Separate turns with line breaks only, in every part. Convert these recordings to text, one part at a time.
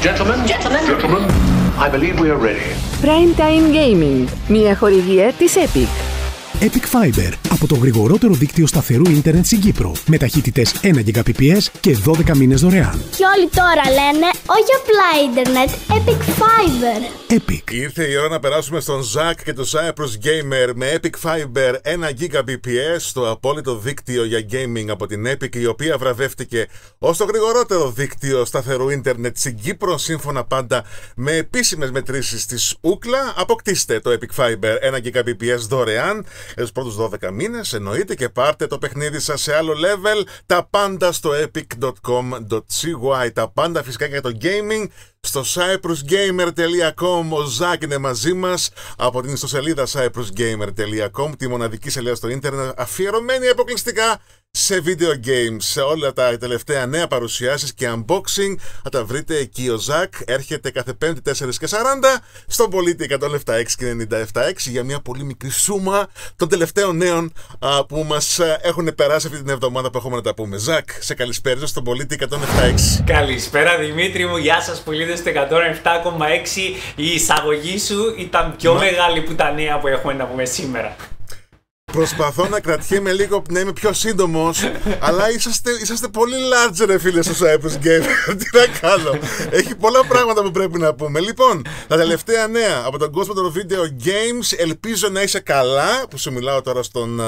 Gentlemen, I believe we are ready.
Prime Time Gaming, μια χορηγία της Epic.
Epic Fiber, από το γρηγορότερο δίκτυο σταθερού ίντερνετ στην Κύπρο, με ταχύτητες 1 Gbps και 12 μήνες δωρεάν.
Και όλοι τώρα λένε όχι απλά ίντερνετ, Epic Fiber.
Epic.
Ήρθε η ώρα να περάσουμε στον Ζακ και το Cyprus Gamer με Epic Fiber 1 Gbps, το απόλυτο δίκτυο για gaming από την Epic, η οποία βραβεύτηκε ως το γρηγορότερο δίκτυο σταθερού ίντερνετ στην Κύπρο, σύμφωνα πάντα με επίσημες μετρήσεις της Ookla. Αποκτήστε το Epic Fiber 1 Gbps δωρεάν για τους πρώτους 12 μήνες, εννοείται, και πάρτε το παιχνίδι σας σε άλλο level. Τα πάντα στο epic.com.cy, τα πάντα φυσικά για το gaming στο cyprusgamer.com. Ο Ζακ είναι μαζί μας από την ιστοσελίδα cyprusgamer.com, τη μοναδική σελίδα στο ίντερνετ αφιερωμένη αποκλειστικά σε video games. Σε όλα τα τελευταία νέα παρουσιάσεις και unboxing θα τα βρείτε εκεί. Ο Ζακ έρχεται κάθε 5, 4 και 40 στον πολίτη 107,6 και 97,6 για μια πολύ μικρή σούμα των τελευταίων νέων που μας έχουν περάσει αυτή την εβδομάδα που έχουμε να τα πούμε. Ζακ, σε καλησπέρα στον πολίτη 107,6.
Καλησπέρα Δημήτρη μου, γεια σας πολίτες του 107,6. Η εισαγωγή σου ήταν πιο μεγάλη που τα νέα που έχουμε να πούμε σήμερα.
Προσπαθώ να κρατιέμαι λίγο, να είμαι πιο σύντομος, αλλά είσαστε πολύ large ρε φίλε στο Cyprus Gamer. Τι να κάνω, έχει πολλά πράγματα που πρέπει να πούμε. Λοιπόν, τα τελευταία νέα από τον κόσμο των video games. Ελπίζω να είσαι καλά, που σου μιλάω τώρα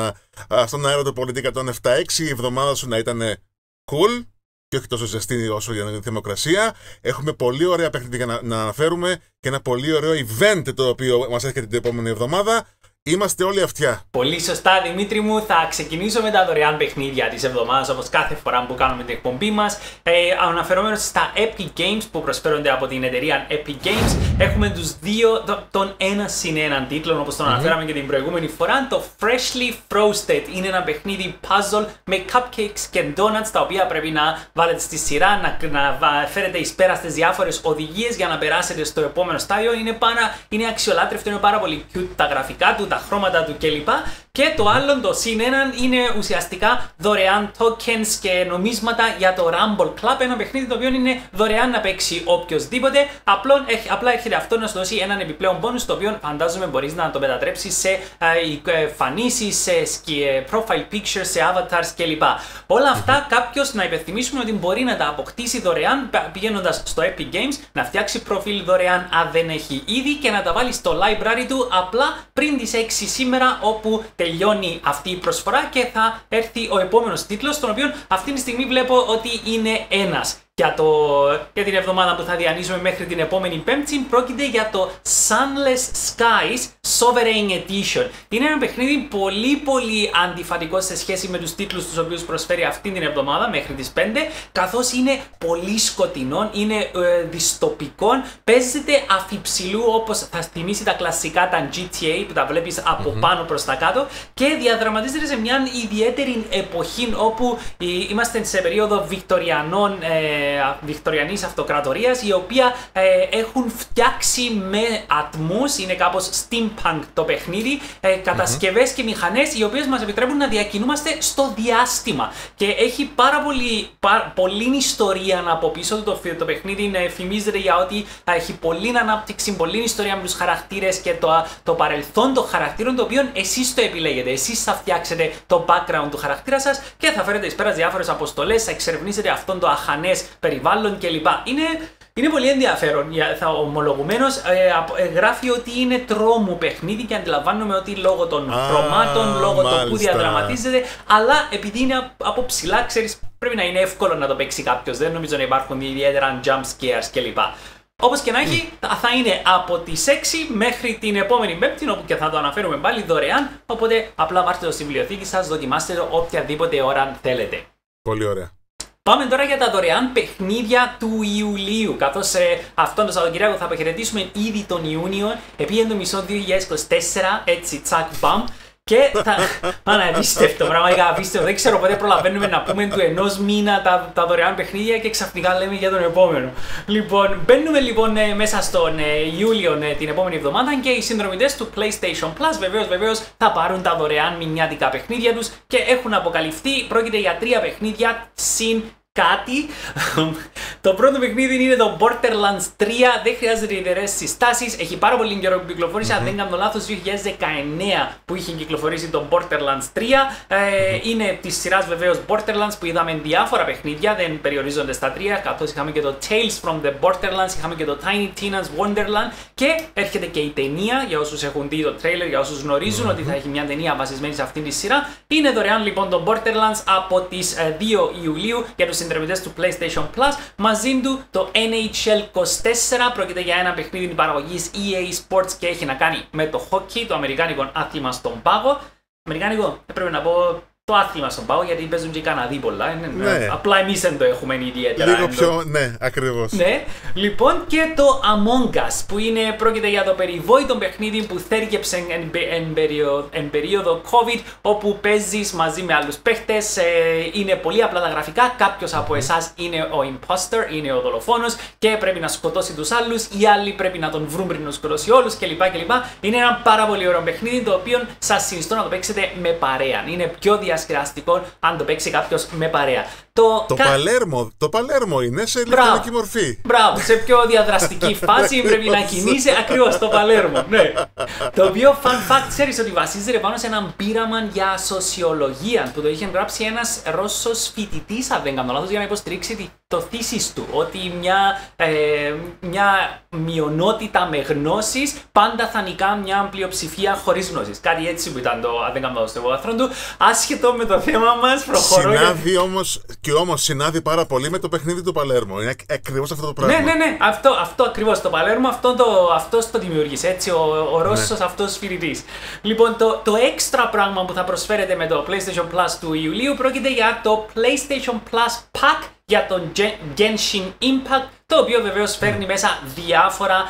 στον αέρα του πολίτη 107,6. Η εβδομάδα σου να ήταν cool και όχι τόσο ζεστή όσο για την θερμοκρασία. Έχουμε πολύ ωραία παιχνίδια να αναφέρουμε και ένα πολύ ωραίο event το οποίο μας έρχεται την επόμενη εβδομάδα. Είμαστε όλοι αυτιά.
Πολύ σωστά Δημήτρη μου, θα ξεκινήσω με τα δωρεάν παιχνίδια της εβδομάδας, όπως κάθε φορά που κάνουμε την εκπομπή μας. Αναφερόμενος στα Epic Games που προσφέρονται από την εταιρεία Epic Games, έχουμε τους δύο, τον ένα συν έναν τίτλο, όπως τον αναφέραμε και την προηγούμενη φορά. Το Freshly Frosted είναι ένα παιχνίδι puzzle με cupcakes και donuts, τα οποία πρέπει να βάλετε στη σειρά, να φέρετε εις πέρα στις διάφορες οδηγίες για να περάσετε στο επόμενο στάδιο. Είναι αξιολάτρευτο, είναι πάρα πολύ cute τα γραφικά του, τα χρώματα του κλπ. Και το άλλο, το συν έναν, είναι ουσιαστικά δωρεάν tokens και νομίσματα για το Rumble Club. Ένα παιχνίδι το οποίο είναι δωρεάν να παίξει οποιοδήποτε. Απλά έρχεται αυτό να σου δώσει έναν επιπλέον bonus, το οποίο φαντάζομαι μπορείς να το μετατρέψεις σε εμφανίσεις, σε profile pictures, σε avatars κλπ. Όλα αυτά κάποιος, να υπενθυμίσουμε ότι μπορεί να τα αποκτήσει δωρεάν πηγαίνοντας στο Epic Games, να φτιάξει προφίλ δωρεάν αν δεν έχει ήδη και να τα βάλει στο library του απλά πριν τις 6 σήμερα, όπου τελειώνει αυτή η προσφορά και θα έρθει ο επόμενος τίτλος, τον οποίο αυτή τη στιγμή βλέπω ότι είναι ένας. Για την εβδομάδα που θα διανύσουμε μέχρι την επόμενη Πέμπτη, πρόκειται για το Sunless Skies Sovereign Edition. Είναι ένα παιχνίδι πολύ αντιφατικό σε σχέση με τους τίτλους τους οποίους προσφέρει αυτή την εβδομάδα μέχρι τις 5, καθώς είναι πολύ σκοτεινό, είναι δυστοπικό, παίζεται αφιψηλού όπως θα θυμίσει τα κλασικά τα GTA που τα βλέπεις από πάνω προς τα κάτω, και διαδραματίζεται σε μια ιδιαίτερη εποχή όπου είμαστε σε περίοδο βικτοριανής αυτοκρατορίας, η οποία έχουν φτιάξει με ατμούς, είναι κάπως steampunk το παιχνίδι, κατασκευές και μηχανές οι οποίες μας επιτρέπουν να διακινούμαστε στο διάστημα. Και έχει πολλή ιστορία από πίσω του το παιχνίδι. Φημίζεται για ότι έχει πολλή ανάπτυξη, πολλή ιστορία με τους χαρακτήρες και το παρελθόν των χαρακτήρων, το οποίο εσείς το επιλέγετε. Εσείς θα φτιάξετε το background του χαρακτήρα σας και θα φέρετε εις πέρας διάφορες αποστολές, θα εξερευνήσετε αυτόν το αχανές περιβάλλον κλπ. Είναι πολύ ενδιαφέρον, ομολογουμένως. Γράφει ότι είναι τρόμου παιχνίδι και αντιλαμβάνομαι ότι λόγω των χρωμάτων, λόγω του που διαδραματίζεται, αλλά επειδή είναι από ψηλά, ξέρεις, πρέπει να είναι εύκολο να το παίξει κάποιος. Δεν νομίζω να υπάρχουν ιδιαίτερα jump scares κλπ. Όπως και να έχει, θα είναι από τις 6 μέχρι την επόμενη Πέμπτη, όπου και θα το αναφέρουμε πάλι δωρεάν. Οπότε απλά πάρτε το στη βιβλιοθήκη σας, δοκιμάστε το οποιαδήποτε ώρα θέλετε.
Πολύ ωραία.
Πάμε τώρα για τα δωρεάν παιχνίδια του Ιουλίου, καθώς αυτόν το Σαββατοκύριακο θα αποχαιρετήσουμε ήδη τον Ιούνιο, επήγαινε το μισό 2024, έτσι τσακ μπαμ. Και θα απίστευτο, πραγματικά απίστευτο. Δεν ξέρω πότε προλαβαίνουμε να πούμε του ενός μήνα τα δωρεάν παιχνίδια και ξαφνικά λέμε για τον επόμενο. Λοιπόν, μπαίνουμε μέσα στον Ιούλιο την επόμενη εβδομάδα και οι συνδρομητές του PlayStation Plus βεβαίως θα πάρουν τα δωρεάν μηνιάτικα παιχνίδια τους και έχουν αποκαλυφθεί. Πρόκειται για 3 παιχνίδια συν κάτι. Το πρώτο παιχνίδι είναι το Borderlands 3. Δεν χρειάζεται ιδιαίτερες συστάσεις. Έχει πάρα πολύ καιρό που κυκλοφόρησε. Αν δεν κάνω λάθος, 2019 που είχε κυκλοφορήσει το Borderlands 3. Είναι της σειράς βεβαίως Borderlands που είδαμε διάφορα παιχνίδια. Δεν περιορίζονται στα 3. Καθώς είχαμε και το Tales from the Borderlands, είχαμε και το Tiny Tina's Wonderland. Και έρχεται και η ταινία για όσους έχουν δει το τρέιλερ, για όσους γνωρίζουν ότι θα έχει μια ταινία βασισμένη σε αυτήν τη σειρά. Είναι δωρεάν λοιπόν το Borderlands από τις 2 Ιουλίου για τους συνδρομητές του PlayStation Plus. Μαζί του το NHL 24. Πρόκειται για ένα παιχνίδι παραγωγής EA Sports και έχει να κάνει με το hockey, το αμερικάνικο άθλημα στον πάγο. Αμερικάνικο, έπρεπε να πω το άθλημα στον πάγο, γιατί παίζουν και οι Καναδοί πολλά. Ναι. Απλά εμείς δεν το έχουμε ιδιαίτερα.
Λίγο πιο, ναι, ακριβώς.
Ναι. Λοιπόν, και το Among Us, που πρόκειται για το περιβόητο παιχνίδι που θέργεψε εν περίοδο COVID, όπου παίζεις μαζί με άλλους παίχτες. Είναι πολύ απλά τα γραφικά. Κάποιος από εσάς είναι ο imposter, είναι ο δολοφόνος και πρέπει να σκοτώσει τους άλλους. Οι άλλοι πρέπει να τον βρουν πριν να σκοτώσει όλους κλπ. Είναι ένα πάρα πολύ ωραίο παιχνίδι, το οποίο σας συνιστώ να το παίξετε με παρέα. Είναι πιο διασκεδαστικό αν το παίξει κάποιος με παρέα.
Το Παλέρμο είναι σε ηλεκτρονική μορφή.
Μπράβο, σε πιο διαδραστική φάση πρέπει να κινείσαι ακριβώς το Παλέρμο. Ναι. Το οποίο fun fact, ξέρεις ότι βασίζεται πάνω σε έναν πείραμα για σοσιολογία που το είχε γράψει ένας Ρώσος φοιτητής, αν δεν κάνω λάθος, για να υποστηρίξει το thesis του. Ότι μια μειονότητα με γνώσεις πάντα θα νικά μια πλειοψηφία χωρίς γνώσεις. Κάτι έτσι που ήταν το, αν δεν κάνω λάθος, το βάθρο του. Άσχετο με το θέμα μας, προχωρώ.
Συνάδει όμως συνάδει πάρα πολύ με το παιχνίδι του Παλέρμο. Είναι ακριβώς αυτό το πράγμα.
Ναι. Αυτό ακριβώς το Παλέρμο, αυτός το δημιούργησε. Έτσι, ο Ρώσος αυτός φοιτητής. Λοιπόν, το έξτρα πράγμα που θα προσφέρετε με το PlayStation Plus του Ιουλίου πρόκειται για το PlayStation Plus Pack για τον Genshin Impact, το οποίο βεβαίως φέρνει μέσα διάφορα,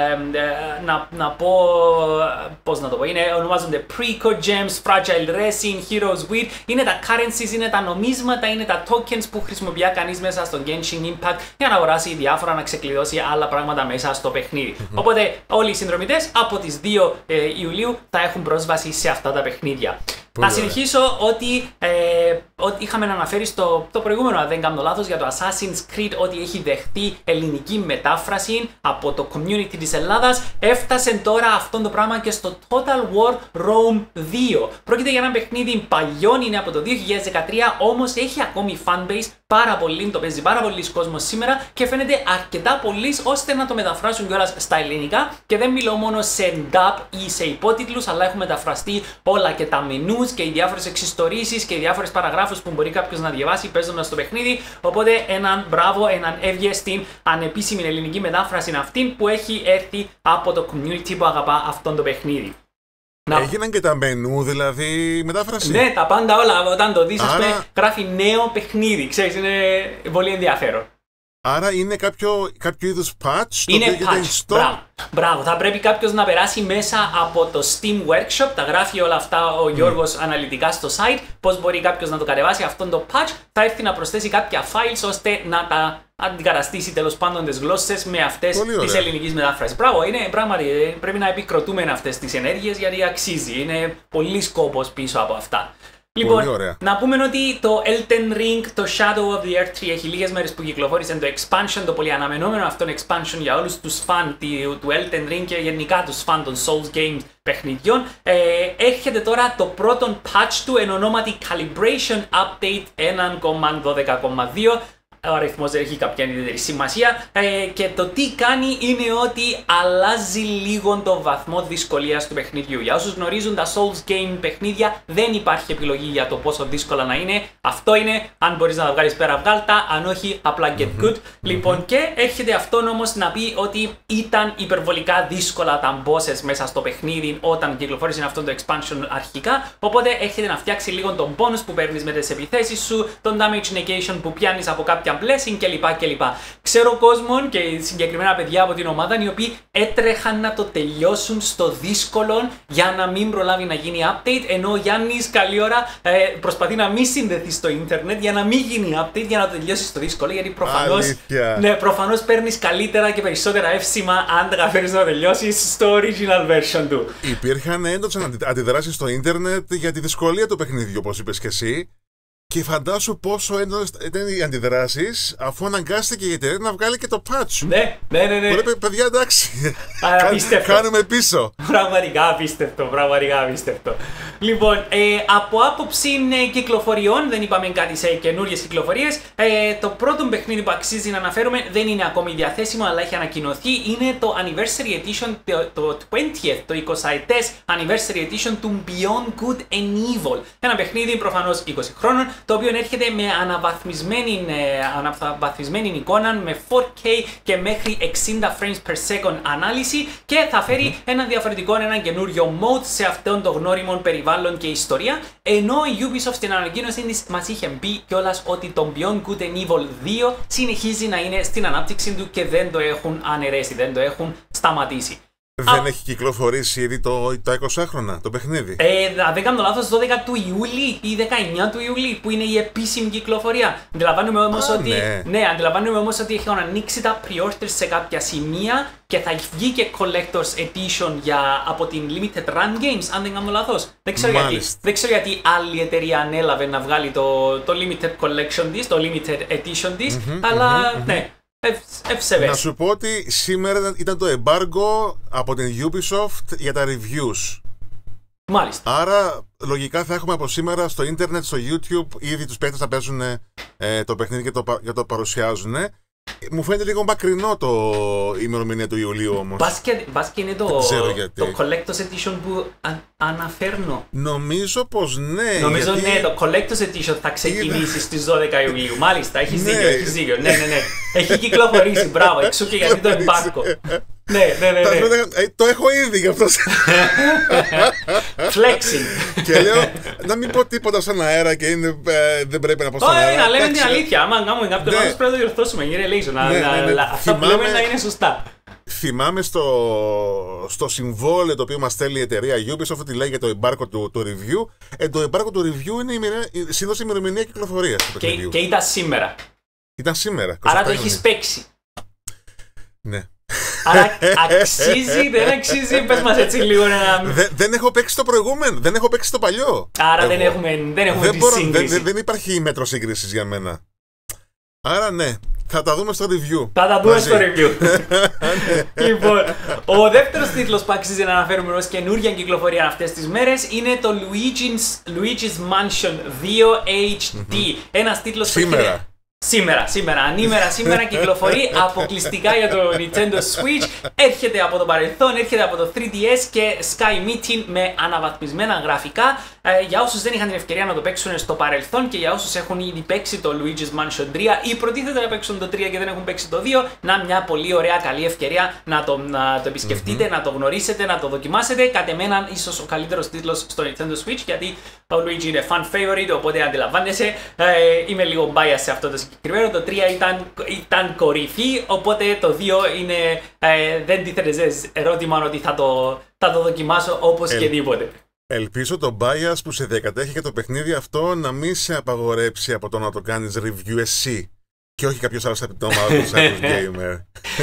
να πω, πώς να το πω, ονομάζονται Preco Gems, Fragile Racing, Heroes Wheel, είναι τα currencies, είναι τα νομίσματα, είναι τα tokens που χρησιμοποιεί κανείς μέσα στο Genshin Impact για να αγοράσει διάφορα, να ξεκλειδώσει άλλα πράγματα μέσα στο παιχνίδι. Οπότε όλοι οι συνδρομητές από τις 2 Ιουλίου θα έχουν πρόσβαση σε αυτά τα παιχνίδια. Να συνεχίσω ότι είχαμε αναφέρει στο προηγούμενο, αν δεν κάνω λάθος, για το Assassin's Creed, ότι έχει δεχτεί ελληνική μετάφραση από το community της Ελλάδας. Έφτασε τώρα αυτό το πράγμα και στο Total War Rome 2. Πρόκειται για ένα παιχνίδι παλιό, είναι από το 2013, όμως έχει ακόμη fanbase πάρα πολύ, το παίζει πάρα πολλοί κόσμος σήμερα και φαίνεται αρκετά πολλοί ώστε να το μεταφράσουν κιόλας στα ελληνικά. Και δεν μιλώ μόνο σε dub ή σε υπότιτλους, αλλά έχουν μεταφραστεί όλα και τα menus και οι διάφορες εξιστορήσεις και οι διάφορες παραγράφους που μπορεί κάποιος να διαβάσει παίζοντας το παιχνίδι. Οπότε έναν μπράβο, έναν έβγε στην ανεπίσημη ελληνική μετάφραση αυτήν που έχει έρθει από το community που αγαπά αυτόν το παιχνίδι.
Έγιναν και τα μενού, δηλαδή μετάφραση.
Ναι, τα πάντα όλα. Όταν το δεις, γράφει νέο παιχνίδι. Ξέρεις, είναι πολύ ενδιαφέρον.
Άρα είναι κάποιο είδους patch.
Είναι patch. Μπράβο. Θα πρέπει κάποιος να περάσει μέσα από το Steam Workshop. Τα γράφει όλα αυτά ο Γιώργος αναλυτικά στο site. Πώς μπορεί κάποιος να το κατεβάσει αυτόν το patch. Θα έρθει να προσθέσει κάποια files ώστε να τα αντικαταστήσει τέλος πάντων τις γλώσσες με αυτές της ελληνικής μετάφρασης. Μπράβο, είναι πράγματι. Πρέπει να επικροτούμε αυτές τις ενέργειες γιατί αξίζει. Είναι πολύ σκόπος πίσω από αυτά. Λοιπόν, να πούμε ότι το Elden Ring, το Shadow of the Earth 3 έχει λίγες μέρες που κυκλοφόρησε το expansion, το πολύ αναμενόμενο αυτόν expansion για όλους τους φαν του Elden Ring και γενικά τους φαν των Souls Games παιχνιδιών. Έρχεται τώρα το πρώτο patch του εν ονόματι Calibration Update 1.12.2. Ο αριθμός δεν έχει κάποια ιδιαίτερη σημασία και το τι κάνει είναι ότι αλλάζει λίγο το βαθμό δυσκολίας του παιχνιδιού. Για όσους γνωρίζουν τα Souls Game παιχνίδια δεν υπάρχει επιλογή για το πόσο δύσκολα να είναι. Αυτό είναι, αν μπορείς να τα βγάλεις πέρα βγάλτα, αν όχι απλά get good. Λοιπόν, και έρχεται αυτόν όμως να πει ότι ήταν υπερβολικά δύσκολα τα bosses μέσα στο παιχνίδι όταν κυκλοφόρησε αυτό το expansion αρχικά. Οπότε έρχεται να φτιάξει λίγο τον bonus που παίρνεις με τις επιθέσεις σου, τον damage negation που πιάνεις από κάποια blessing κλπ. Ξέρω κόσμο και συγκεκριμένα παιδιά από την ομάδα οι οποίοι έτρεχαν να το τελειώσουν στο δύσκολο για να μην προλάβει να γίνει update, ενώ ο Γιάννης καλή ώρα προσπαθεί να μην συνδεθεί στο ίντερνετ για να μην γίνει update για να το τελειώσει στο δύσκολο, γιατί προφανώς παίρνεις καλύτερα και περισσότερα εύσημα αν τα καταφέρεις να τελειώσεις στο original version του.
Υπήρχαν έντοξες αντιδράσεις στο ίντερνετ για τη δυσκολία του παιχνιδιού, όπως είπες και εσύ. Και φαντάσου πόσο έντονες ήταν οι αντιδράσεις αφού αναγκάστηκε η εταιρεία να βγάλει και το patch.
Ναι.
Πρέπει, παιδιά, εντάξει.
Απίστευτο.
Κάνουμε πίσω.
Πραγματικά απίστευτο. Λοιπόν, από άποψη κυκλοφοριών, δεν είπαμε κάτι σε καινούριες κυκλοφορίες. Το πρώτο παιχνίδι που αξίζει να αναφέρουμε δεν είναι ακόμη διαθέσιμο, αλλά έχει ανακοινωθεί. Είναι το Anniversary Edition, το 20th, το 20th Anniversary Edition του Beyond Good and Evil. Ένα παιχνίδι προφανώς 20 χρόνων, το οποίο έρχεται με αναβαθμισμένη εικόνα, με 4K και μέχρι 60 frames per second ανάλυση και θα φέρει ένα διαφορετικό, ένα καινούριο mode σε αυτόν το γνώριμο περιβάλλον και ιστορία. Ενώ η Ubisoft στην ανακοίνωση της μας είχε πει κιόλας ότι το Beyond Good and Evil 2 συνεχίζει να είναι στην ανάπτυξη του και δεν το έχουν αναιρέσει, δεν το έχουν σταματήσει.
Δεν έχει κυκλοφορήσει ήδη τα 20 το παιχνίδι.
Αν δεν κάνω λάθος, 12 του Ιούλη ή 19 του Ιούλη που είναι η επίσημη κυκλοφορία. Αντιλαμβάνουμε όμως ότι έχουν ανοίξει τα pre-orders σε κάποια σημεία και θα βγει και Collector's Edition από την Limited Run Games, αν δεν κάνω λάθος. Δεν ξέρω γιατί άλλη εταιρεία ανέλαβε να βγάλει το Limited Collection της, το Limited Edition της, αλλά ναι.
Να σου πω ότι σήμερα ήταν το embargo από την Ubisoft για τα reviews.
Μάλιστα.
Άρα λογικά θα έχουμε από σήμερα στο ίντερνετ, στο YouTube, ήδη τους παίκτες θα παίζουν το παιχνίδι και το παρουσιάζουν. Μου φαίνεται λίγο μακρινό η ημερομηνία του Ιουλίου όμως.
Μπας και είναι το Collector's Edition που αναφέρνω.
Νομίζω πως ναι.
Νομίζω ναι, το Collector's Edition θα ξεκινήσει στις 12 Ιουλίου. Μάλιστα, έχεις δίκιο. Ναι. Έχει κυκλοφορήσει, μπράβο, εξού και γιατί το εμπάρκο. Ναι.
Το έχω ήδη γι' αυτό.
Flexing.
Και λέω να μην πω τίποτα στον αέρα και δεν πρέπει να πω στον αέρα.
Να λέμε την αλήθεια. Άμα κάνουμε κάποιο λάθος πρέπει να το διορθώσουμε. Κύριε Λέιζον, αυτά που λέμε να είναι σωστά.
Θυμάμαι στο συμβόλαιο το οποίο μας στέλνει η εταιρεία Ubisoft ότι λέει για το embargo του review. Το embargo του review είναι συνήθως η ημερομηνία κυκλοφορίας του παιχνιδιού.
Και ήταν σήμερα.
Ήταν σήμερα.
Άρα το έχεις παίξει.
Ναι.
Άρα αξίζει, δεν αξίζει, πες μας έτσι λίγο να...
Δεν έχω παίξει το προηγούμενο, δεν έχω παίξει το παλιό.
Άρα δεν έχουμε τη σύγκριση.
Δεν υπάρχει μέτρο σύγκρισης για μένα. Άρα ναι, θα τα δούμε στο review.
Θα τα δούμε στο review. Λοιπόν, ο δεύτερος τίτλος που αξίζει να αναφέρουμε ως καινούργια κυκλοφορία αυτές τις μέρες είναι το Luigi's Mansion 2 HD. Ένας τίτλος που Σήμερα κυκλοφορεί αποκλειστικά για το Nintendo Switch. Έρχεται από το παρελθόν, έρχεται από το 3DS και Sky Meeting με αναβαθμισμένα γραφικά. Για όσους δεν είχαν την ευκαιρία να το παίξουν στο παρελθόν και για όσους έχουν ήδη παίξει το Luigi's Mansion 3 ή προτίθεται να παίξουν το 3 και δεν έχουν παίξει το 2, μια πολύ ωραία καλή ευκαιρία να το επισκεφτείτε, να το γνωρίσετε, να το δοκιμάσετε. Κατ' εμένα ίσως ο καλύτερος τίτλος στο Nintendo Switch, γιατί ο Luigi είναι fan favorite, οπότε αντιλαμβάνεσαι. Είμαι λίγο biased σε αυτό το συγκεκριμένο. Το 3 ήταν κορυφή, οπότε το 2 είναι, δεν τίθεται ερώτημα ότι θα το δοκιμάσω οπωσδήποτε.
Ελπίζω το bias που σε διακατέχει και το παιχνίδι αυτό να μην σε απαγορέψει από το να το κάνεις review εσύ και όχι κάποιος άλλος από την ομάδα του Cyprus Gamer.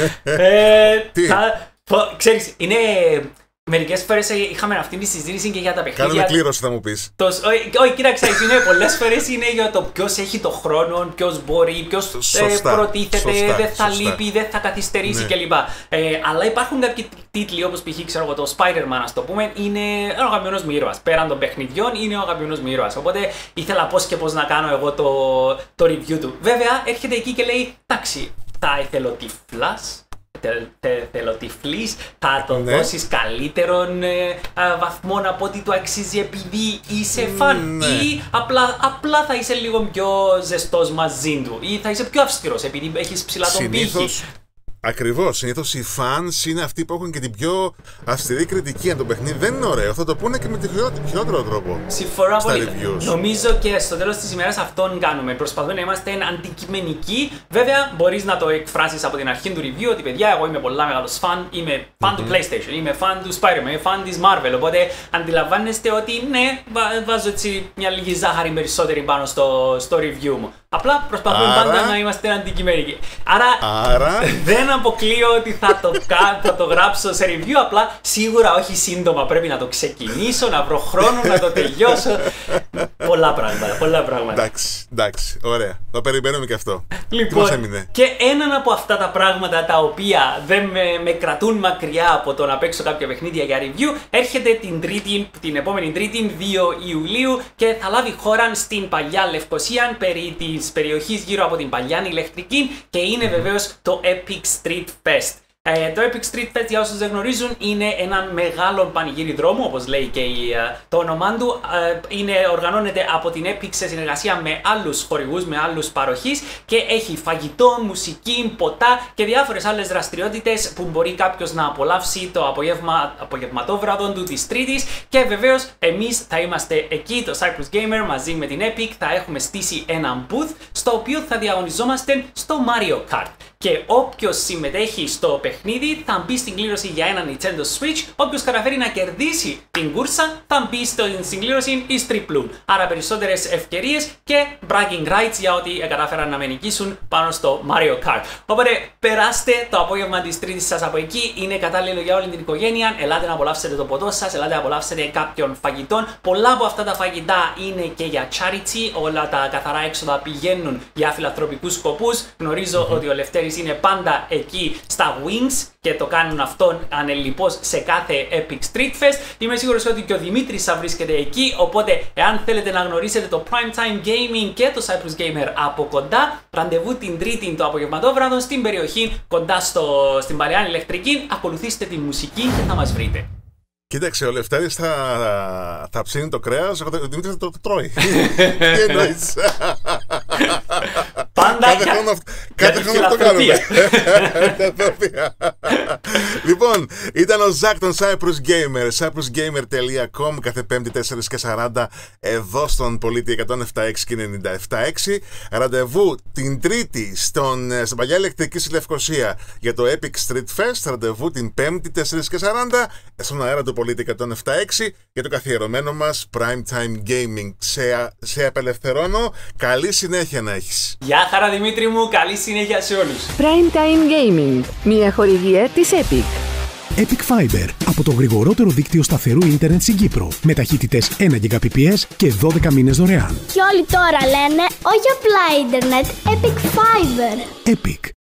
Ξέρεις, είναι... Μερικές φορές είχαμε αυτή τη συζήτηση και για τα παιχνίδια.
Κάνουμε κλήρωση, θα μου πεις.
Όχι, κοίταξε, πολλές φορές είναι για το ποιος έχει το χρόνο, ποιος μπορεί, ποιος προτίθεται, δεν θα λείπει, δεν θα καθυστερήσει κλπ. Αλλά υπάρχουν κάποιοι τίτλοι όπως π.χ. ξέρω εγώ, το Spider-Man, ας το πούμε, είναι ο αγαπημένος μου ήρωας. Πέραν των παιχνιδιών είναι ο αγαπημένος μου ήρωας. Οπότε ήθελα πώς και πώς να κάνω εγώ το review του. Βέβαια, έρχεται εκεί και λέει, εντάξει, θα ήθελα τυφλάς. Θελοτυφλής, θα το δώσεις καλύτερων βαθμών από ό,τι του αξίζει επειδή είσαι φαν ή απλά θα είσαι λίγο πιο ζεστός μαζί του ή θα είσαι πιο αυστηρός επειδή έχεις ψηλά τον πύχη.
Ακριβώς, συνήθως οι fans είναι αυτοί που έχουν και την πιο αυστηρή κριτική αν το παιχνίδι δεν είναι ωραίο. Θα το πούνε και με τον χειρότερο τρόπο.
Συμφωνώ πολύ. Νομίζω και στο τέλος της ημέρας αυτόν κάνουμε. Προσπαθούμε να είμαστε αντικειμενικοί. Βέβαια, μπορείς να το εκφράσεις από την αρχή του review ότι παιδιά, εγώ είμαι πολλά μεγάλος fan. Είμαι fan του PlayStation, είμαι fan του Spider-Man, είμαι fan της Marvel. Οπότε αντιλαμβάνεστε ότι ναι, βάζω έτσι μια λίγη ζάχαρη περισσότερη πάνω στο review μου. Απλά προσπαθούμε πάντα να είμαστε αντικειμενικοί. Άρα δεν αποκλείω ότι θα το γράψω σε review, απλά σίγουρα όχι σύντομα. Πρέπει να το ξεκινήσω, να βρω χρόνο να το τελειώσω. Πολλά πράγματα.
Εντάξει, ωραία. Το περιμένουμε και αυτό.
Λοιπόν, και έναν από αυτά τα πράγματα τα οποία δεν με κρατούν μακριά από το να παίξω κάποια παιχνίδια για review, έρχεται την επόμενη Τρίτη, 2 Ιουλίου, και θα λάβει χώρα στην Παλιά Λευκοσία, περί της περιοχής γύρω από την Παλιά Ηλεκτρική, και είναι βεβαίως το Epic Street Fest. Το Epic Street Fest, για όσους δεν γνωρίζουν, είναι ένα μεγάλο πανηγύρι δρόμου, όπως λέει και το όνομά του. Οργανώνεται από την Epic σε συνεργασία με άλλους χορηγούς, με άλλους παροχείς, και έχει φαγητό, μουσική, ποτά και διάφορες άλλες δραστηριότητες που μπορεί κάποιος να απολαύσει το απογευματόβραδο του της Τρίτης. Και βεβαίως εμείς θα είμαστε εκεί, το Cyprus Gamer, μαζί με την Epic. Θα έχουμε στήσει ένα booth στο οποίο θα διαγωνιζόμαστε στο Mario Kart. Και όποιος συμμετέχει στο παιχνίδι θα μπει στην κλήρωση για ένα Nintendo Switch. Όποιος καταφέρει να κερδίσει την κούρσα θα μπει στην κλήρωση εις τριπλούν. Άρα περισσότερες ευκαιρίες και bragging rights για ότι κατάφεραν να με νικήσουν πάνω στο Mario Kart. Οπότε περάστε το απόγευμα της Τρίτης σας από εκεί. Είναι κατάλληλο για όλη την οικογένεια. Ελάτε να απολαύσετε το ποτό σας, ελάτε να απολαύσετε κάποιον φαγητών. Πολλά από αυτά τα φαγητά είναι και για charity. Όλα τα καθαρά έξοδα πηγαίνουν για φιλανθρωπικούς σκοπούς. Γνωρίζω ότι ο Λευτέρης είναι πάντα εκεί στα Wings και το κάνουν αυτό ανελιπώς σε κάθε Epic Street Fest. Είμαι σίγουρος ότι και ο Δημήτρης θα βρίσκεται εκεί, οπότε εάν θέλετε να γνωρίσετε το Primetime Gaming και το Cyprus Gamer από κοντά, ραντεβού την Τρίτη το απογευματόβραδο στην περιοχή κοντά στην Παλαιά Ηλεκτρική. Ακολουθήστε τη μουσική και θα μας βρείτε.
Κοίταξε, ο Λευτέρης θα ψήνει το κρέας, ο Δημήτρης θα το τρώει. Τι εννοείς?
Πάντα
κάθε χρόνο αυτό κάνουμε. Λοιπόν, ήταν ο Ζακ των Cyprus Gamer, cyprusgamer.com, κάθε Πέμπτη 4:40 εδώ στον Πολίτη 107.6 και 97.6. Ραντεβού την Τρίτη στην Παλιά Ηλεκτρική στη Λευκοσία για το Epic Street Fest. Ραντεβού την Πέμπτη 4:40 στον αέρα του Πολίτη 107.6 για το καθιερωμένο μας Primetime Gaming. Σε απελευθερώνω. Καλή συνέχεια να έχεις.
Γεια χαρά Δημήτρη μου, καλή συνέχεια σε όλους.
Primetime Gaming, μια χορηγία της Epic.
Epic Fiber, από το γρηγορότερο δίκτυο σταθερού ίντερνετ στην Κύπρο, με ταχύτητες 1 Gbps και 12 μήνες δωρεάν.
Και όλοι τώρα λένε όχι απλά ίντερνετ, Epic Fiber.
Epic.